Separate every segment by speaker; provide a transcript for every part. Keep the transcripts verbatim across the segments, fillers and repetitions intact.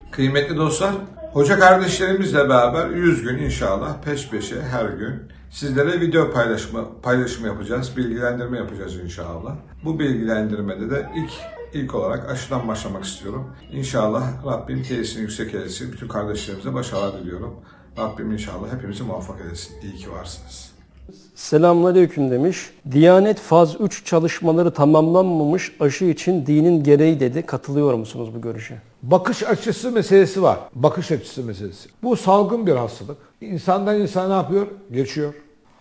Speaker 1: Kıymetli dostlar, hoca kardeşlerimizle beraber yüz gün inşallah peş peşe her gün sizlere video paylaşımı, paylaşımı yapacağız, bilgilendirme yapacağız inşallah. Bu bilgilendirmede de ilk ilk olarak aşıdan başlamak istiyorum. İnşallah Rabbim tesisini yüksek eylesin. Bütün kardeşlerimize başarılar diliyorum. Rabbim inşallah hepimizi muvaffak eylesin. İyi ki varsınız.
Speaker 2: Selamünaleyküm demiş. Diyanet faz üç çalışmaları tamamlanmamış aşı için dinin gereği dedi. Katılıyor musunuz bu görüşe?
Speaker 3: Bakış açısı meselesi var. Bakış açısı meselesi. Bu salgın bir hastalık. İnsandan insana ne yapıyor? Geçiyor.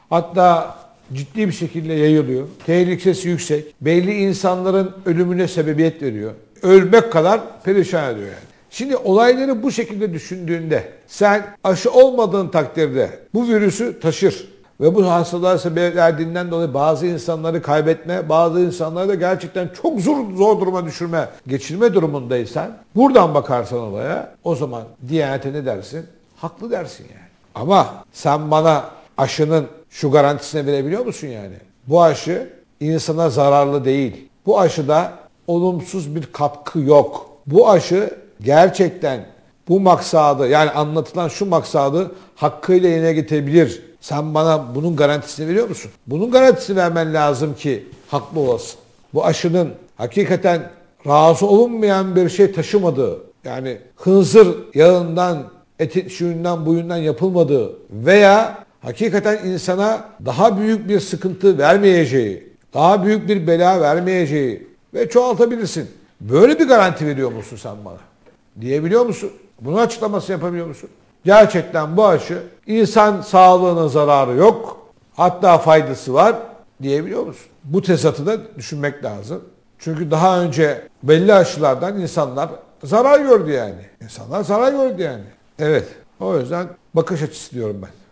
Speaker 3: Hatta ciddi bir şekilde yayılıyor. Tehlikesi yüksek. Belli insanların ölümüne sebebiyet veriyor. Ölmek kadar perişan ediyor yani. Şimdi olayları bu şekilde düşündüğünde sen aşı olmadığın takdirde bu virüsü taşır. Ve bu hastalığa sebep verdiğinden dolayı bazı insanları kaybetme, bazı insanları da gerçekten çok zor, zor duruma düşürme, geçirme durumundaysan, buradan bakarsan olaya, o zaman Diyanet'e ne dersin? Haklı dersin yani. Ama sen bana aşının şu garantisini verebiliyor musun yani? Bu aşı insana zararlı değil. Bu aşıda olumsuz bir katkı yok. Bu aşı gerçekten bu maksadı, yani anlatılan şu maksadı hakkıyla yerine getirebilir. Sen bana bunun garantisini veriyor musun? Bunun garantisini vermen lazım ki haklı olasın. Bu aşının hakikaten razı olunmayan bir şey taşımadığı, yani hınzır yağından, eti, şuyundan, buyundan yapılmadığı veya hakikaten insana daha büyük bir sıkıntı vermeyeceği, daha büyük bir bela vermeyeceği ve çoğaltabilirsin. Böyle bir garanti veriyor musun sen bana? Diyebiliyor musun? Bunun açıklaması yapabiliyor musun? Gerçekten bu aşı insan sağlığına zararı yok, hatta faydası var diyebiliyor musun? Bu tezatı da düşünmek lazım. Çünkü daha önce belli aşılardan insanlar zarar gördü yani. İnsanlar zarar gördü yani. Evet, o yüzden bakış açısı diyorum ben.